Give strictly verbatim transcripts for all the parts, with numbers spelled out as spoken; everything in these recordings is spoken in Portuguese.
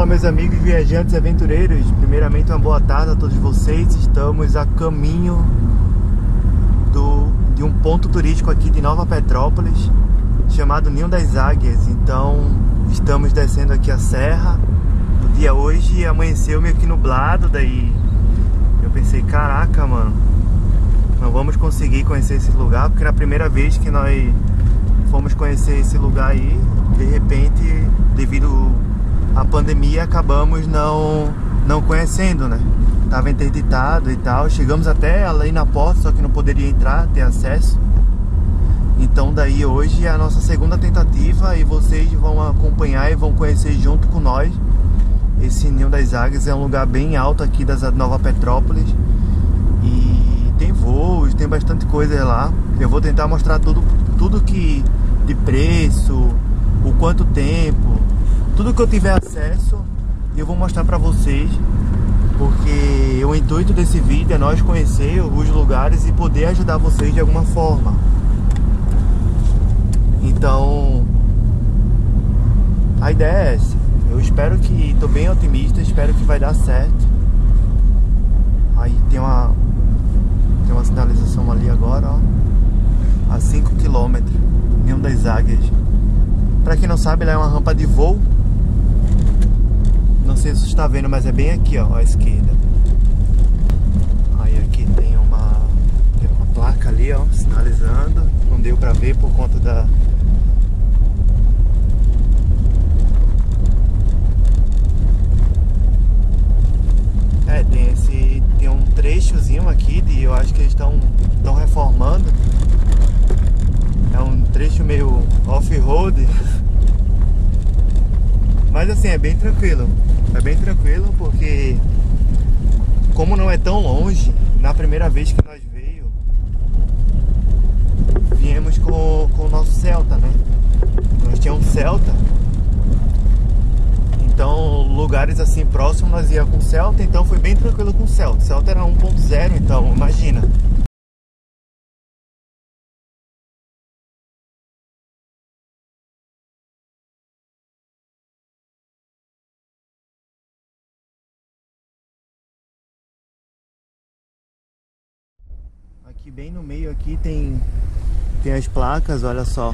meus amigos viajantes e aventureiros, primeiramente uma boa tarde a todos vocês. Estamos a caminho do, de um ponto turístico aqui de Nova Petrópolis, chamado Ninho das Águias. Então estamos descendo aqui a serra. O dia hoje amanheceu meio que nublado, daí eu pensei, caraca, mano, não vamos conseguir conhecer esse lugar, porque na primeira vez que nós fomos conhecer esse lugar aí, de repente, devido à pandemia, acabamos não, não conhecendo, né? Tava interditado e tal. Chegamos até ali na porta, só que não poderia entrar, ter acesso. Então daí hoje é a nossa segunda tentativa e vocês vão acompanhar e vão conhecer junto com nós. Esse Ninho das Águias é um lugar bem alto aqui da Nova Petrópolis e tem voos, tem bastante coisa lá. Eu vou tentar mostrar tudo, tudo que de preço, o quanto tempo, tudo que eu tiver acesso, eu vou mostrar pra vocês, porque o intuito desse vídeo é nós conhecer os lugares e poder ajudar vocês de alguma forma. Então a ideia é essa. Eu espero que, tô bem otimista, espero que vai dar certo. Aí tem uma tem uma sinalização ali agora, ó, a cinco quilômetros, Ninho das Águias. Pra quem não sabe, lá é uma rampa de voo. Não sei se você está vendo, mas é bem aqui, ó, à esquerda. Aí aqui tem uma, tem uma placa ali, ó, sinalizando. Não deu pra ver por conta da... É, tem esse, tem um trechozinho aqui de, eu acho que eles estão estão reformando. É um trecho meio off-road. Mas assim, é bem tranquilo. É bem tranquilo porque, como não é tão longe, na primeira vez que nós veio, viemos com, com o nosso Celta, né? Nós tínhamos um Celta. Então, lugares assim próximos nós ia com o Celta, então foi bem tranquilo com o Celta. O Celta era um ponto zero, então imagina. Aqui bem no meio aqui tem, tem as placas, olha só.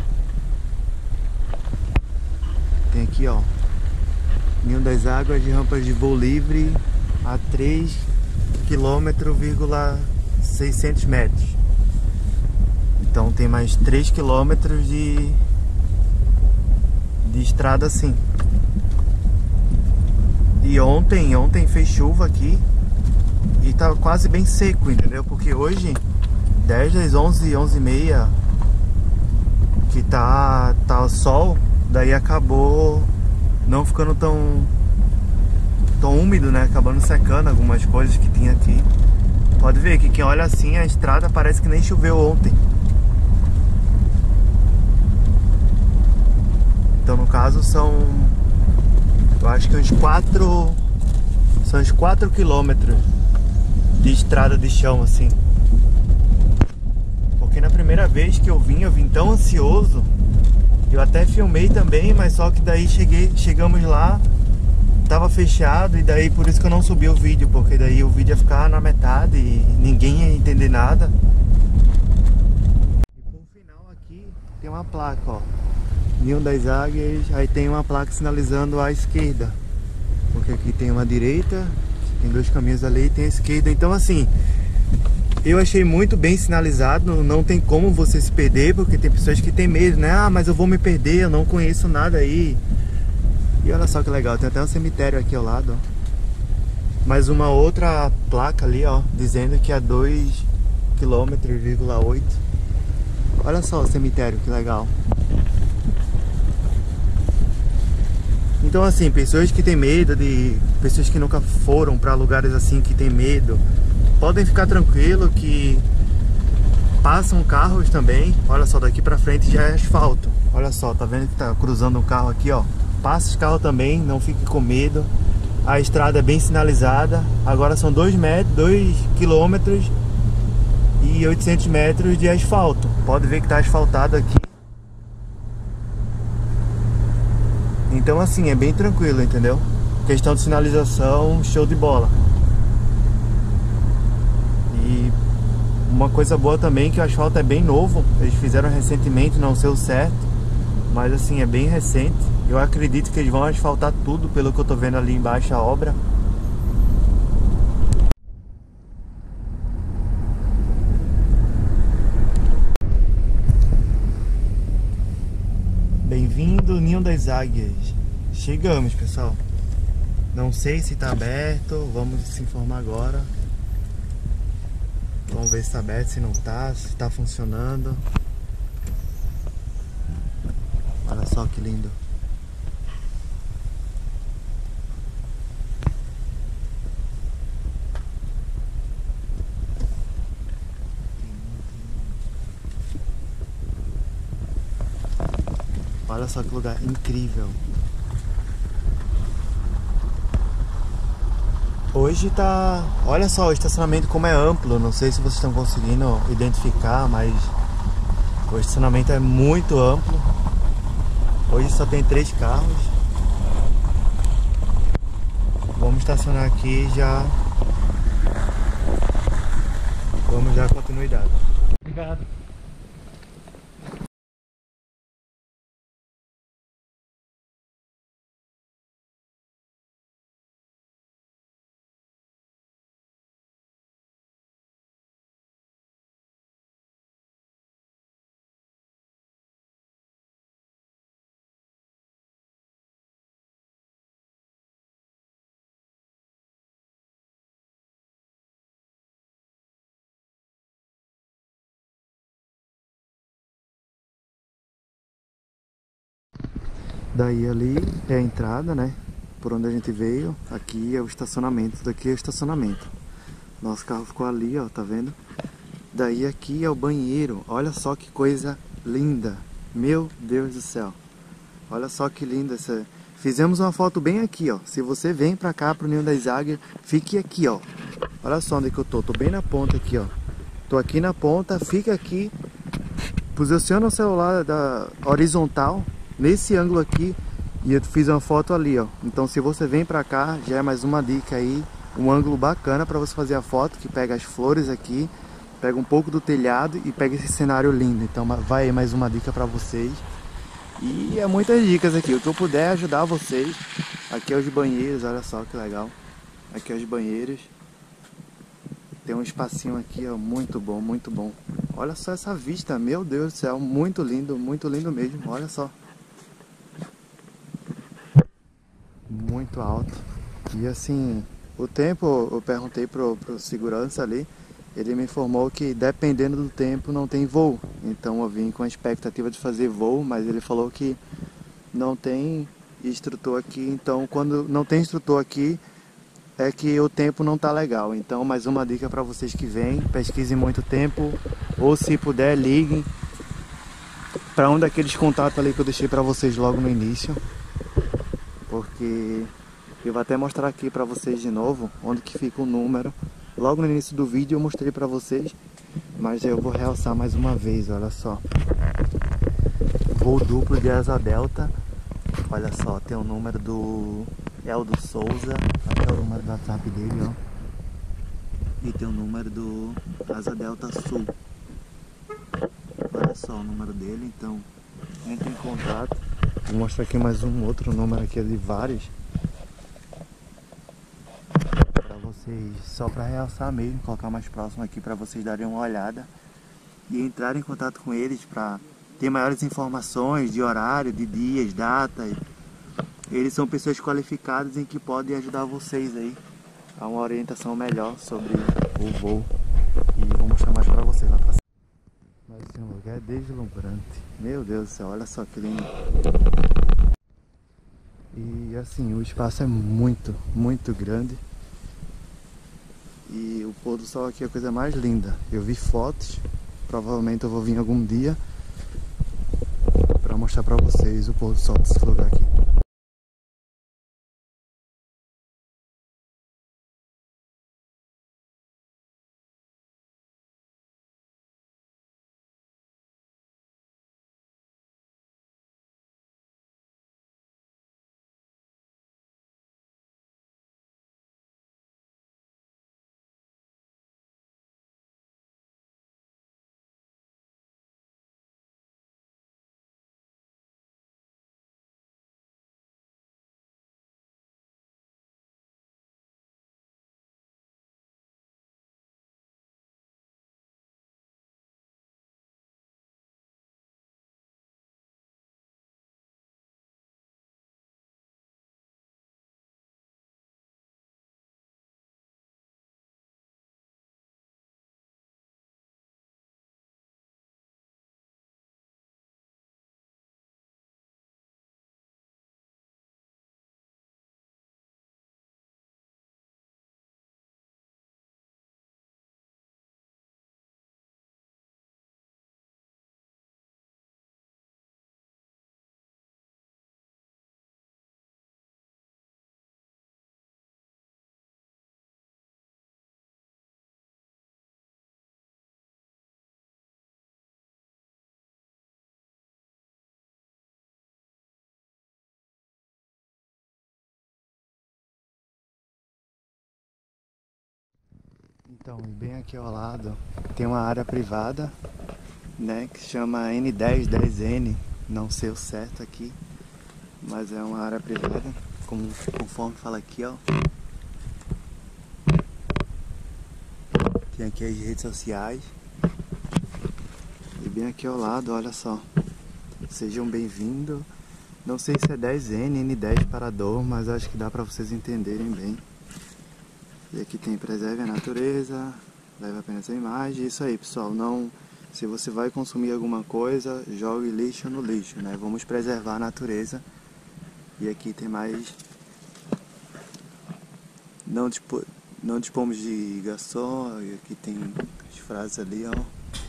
Tem aqui, ó, Ninho das Águias de rampas de voo livre a três quilômetros e seiscentos metros. Então tem mais três quilômetros de, de estrada assim. E ontem, ontem fez chuva aqui e tá quase bem seco, entendeu? Porque hoje, dez das onze, onze e meia, que tá, tá sol, daí acabou não ficando tão, tão úmido, né? Acabando secando algumas coisas que tinha aqui. Pode ver que quem olha assim, a estrada parece que nem choveu ontem. Então no caso são, eu acho que uns quatro, são uns quatro quilômetros de estrada de chão assim. Porque na primeira vez que eu vim, eu vim tão ansioso. Eu até filmei também, mas só que daí cheguei, chegamos lá, tava fechado, e daí por isso que eu não subi o vídeo, porque daí o vídeo ia ficar na metade e ninguém ia entender nada. E por final aqui tem uma placa, ó, Ninho das Águias, aí tem uma placa sinalizando à esquerda, porque aqui tem uma direita, tem dois caminhos ali e tem a esquerda. Então assim, eu achei muito bem sinalizado, não tem como você se perder, porque tem pessoas que tem medo, né? Ah, mas eu vou me perder, eu não conheço nada aí. E olha só que legal, tem até um cemitério aqui ao lado, ó. Mais uma outra placa ali, ó, dizendo que é dois quilômetros e oito. Olha só o cemitério, que legal. Então assim, pessoas que tem medo, de pessoas que nunca foram para lugares assim, que tem medo, podem ficar tranquilo que passam carros também. Olha só, daqui pra frente já é asfalto. Olha só, tá vendo que tá cruzando um carro aqui, ó. Passa esse carro também, não fique com medo. A estrada é bem sinalizada. Agora são dois metros, dois quilômetros e oitocentos metros de asfalto. Pode ver que tá asfaltado aqui. Então assim, é bem tranquilo, entendeu? Questão de sinalização, show de bola. E uma coisa boa também, que o asfalto é bem novo. Eles fizeram recentemente, não sei o certo, mas assim, é bem recente. Eu acredito que eles vão asfaltar tudo, pelo que eu tô vendo ali embaixo a obra. Bem-vindo, Ninho das Águias. Chegamos, pessoal. Não sei se tá aberto, vamos se informar agora. Vamos ver se tá aberto, se não tá, se tá funcionando. Olha só que lindo. Olha só que lugar incrível. Hoje tá... Olha só o estacionamento como é amplo. Não sei se vocês estão conseguindo identificar, mas o estacionamento é muito amplo. Hoje só tem três carros. Vamos estacionar aqui e já... Vamos dar continuidade. Obrigado. Daí ali é a entrada, né? Por onde a gente veio. Aqui é o estacionamento. Daqui é o estacionamento. Nosso carro ficou ali, ó, tá vendo? Daí aqui é o banheiro. Olha só que coisa linda. Meu Deus do céu. Olha só que linda essa... Fizemos uma foto bem aqui, ó. Se você vem pra cá, pro Ninho das Águias, fique aqui, ó. Olha só onde que eu tô. Tô bem na ponta aqui, ó. Tô aqui na ponta, fica aqui. Posiciona o celular da horizontal nesse ângulo aqui e eu fiz uma foto ali, ó. Então se você vem pra cá, já é mais uma dica aí, um ângulo bacana pra você fazer a foto, que pega as flores aqui, pega um pouco do telhado e pega esse cenário lindo. Então vai aí mais uma dica pra vocês. E é muitas dicas aqui, o que eu puder ajudar vocês. Aqui é os banheiros, olha só que legal. Aqui é os banheiros. Tem um espacinho aqui, ó, muito bom, muito bom. Olha só essa vista, meu Deus do céu, muito lindo, muito lindo mesmo, olha só. Muito alto. E assim, o tempo, eu perguntei pro, pro segurança ali, ele me informou que dependendo do tempo não tem voo. Então eu vim com a expectativa de fazer voo, mas ele falou que não tem instrutor aqui, então quando não tem instrutor aqui, é que o tempo não tá legal. Então mais uma dica para vocês que vêm, pesquisem muito tempo, ou se puder liguem para um daqueles contatos ali que eu deixei para vocês logo no início, porque eu vou até mostrar aqui para vocês de novo onde que fica o número. Logo no início do vídeo eu mostrei para vocês, mas eu vou realçar mais uma vez, olha só. Voo duplo de asa delta. Olha só, tem o número do Eldo Souza, aqui é o número do WhatsApp dele, ó. E tem o número do Asa Delta Sul. Olha só o número dele, então entre em contato. Vou mostrar aqui mais um outro número aqui de vários. Pra vocês, só pra realçar mesmo, colocar mais próximo aqui pra vocês darem uma olhada. E entrar em contato com eles pra ter maiores informações de horário, de dias, datas. Eles são pessoas qualificadas em que podem ajudar vocês aí a uma orientação melhor sobre o voo. E vou mostrar mais pra vocês lá pra cima. Mas esse lugar é deslumbrante. Meu Deus do céu, olha só que lindo. E assim, o espaço é muito, muito grande. E o pôr do sol aqui é a coisa mais linda. Eu vi fotos, provavelmente eu vou vir algum dia pra mostrar pra vocês o pôr do sol desse lugar aqui. Então, bem aqui ao lado tem uma área privada, né, que se chama N dez dez N, não sei o certo aqui, mas é uma área privada, como, conforme fala aqui, ó. Tem aqui as redes sociais. E bem aqui ao lado, olha só. Sejam bem-vindos. Não sei se é dez N, N dez parador, mas acho que dá pra vocês entenderem bem. E aqui tem preserve a natureza, leve apenas a imagem. Isso aí, pessoal. Não, se você vai consumir alguma coisa, jogue lixo no lixo, né? Vamos preservar a natureza. E aqui tem mais. Não, tipo, não dispomos de garçom. E aqui tem as frases ali, ó.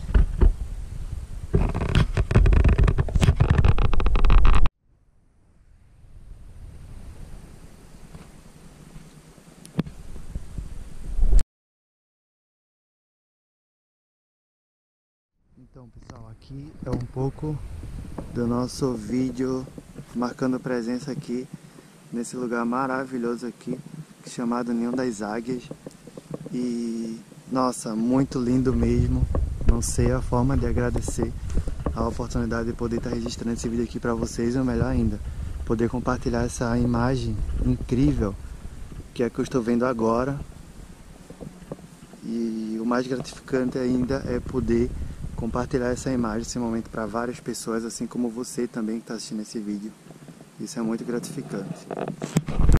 Então, pessoal, aqui é um pouco do nosso vídeo marcando presença aqui nesse lugar maravilhoso aqui, chamado Ninho das Águias. E nossa, muito lindo mesmo. Não sei a forma de agradecer a oportunidade de poder estar registrando esse vídeo aqui para vocês, ou melhor ainda, poder compartilhar essa imagem incrível que é que eu estou vendo agora. E o mais gratificante ainda é poder compartilhar essa imagem, esse momento para várias pessoas, assim como você também que está assistindo esse vídeo. Isso é muito gratificante.